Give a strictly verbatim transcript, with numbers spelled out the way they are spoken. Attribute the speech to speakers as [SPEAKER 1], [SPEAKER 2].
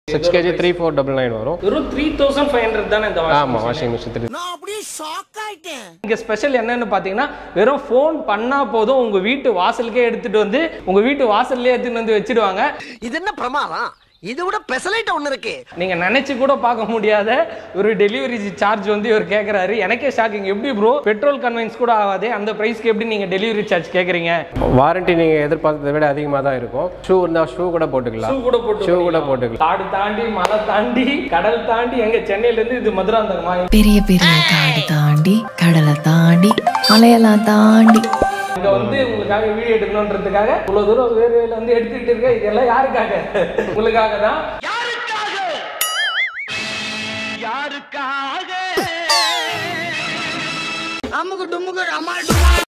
[SPEAKER 1] six kilograms three four nine nine வரும்.
[SPEAKER 2] வெறும் three thousand five hundred தான இந்த வாஷிங்
[SPEAKER 1] ஆமா வாஷிங் மெஷின்.
[SPEAKER 3] நான் அப்படியே ஷாக் ஆயிட்டேன்.
[SPEAKER 2] இங்க ஸ்பெஷல் என்னன்னு பாத்தீங்கன்னா வெறும் ஃபோன் பண்ணா போதும் உங்க வீட்டு வாசலுக்கே எடுத்துட்டு வந்து உங்க வீட்டு வாசல்லே எடுத்துட்டு வந்து வச்சிடுவாங்க.
[SPEAKER 3] இது என்ன பிரமாதம்? இது விட பெசலைட் ஒன்னு இருக்கு.
[SPEAKER 2] நீங்க நினைச்சு கூட பார்க்க முடியாத ஒரு டெலிவரி சார்ஜ் வந்து இவர் கேக்குறாரு. எனக்கே ஷாக்கிங். எப்படி ப்ரோ பெட்ரோல் கன்வென்ஸ் கூட ஆகாதே அந்த பிரைஸ்க்கு எப்படி நீங்க டெலிவரி சார்ஜ் கேக்குறீங்க?
[SPEAKER 1] வாரண்டி நீங்க எதிர்பார்த்ததை விட அதிகமா தான் இருக்கும். ஷூ இருந்தா ஷூ கூட போட்டுக்கலாம்.
[SPEAKER 2] ஷூ கூட போட்டு
[SPEAKER 1] ஷூ கூட போட்டுக்கலாம்.
[SPEAKER 2] காடு தாண்டி மலை தாண்டி கடல் தாண்டி எங்க சென்னையில இருந்து இது மதுராந்தகமா
[SPEAKER 4] பெரிய பெரிய காடு தாண்டி கடலை தாண்டி மலையெல்லாம் தாண்டி
[SPEAKER 2] இங்க வந்து உங்களுக்காக வீடியோ எடுக்கணும்ன்றதுக்காக இவ்வளவு தூரம் வேர்வையில வந்து எடுத்துக்கிட்டு இருக்க. இதெல்லாம் யாருக்காக? உங்களுக்காக தான்.
[SPEAKER 3] யாருக்காக? யாருக்காக? அம்முக்கு டும்முக்கு அம்மா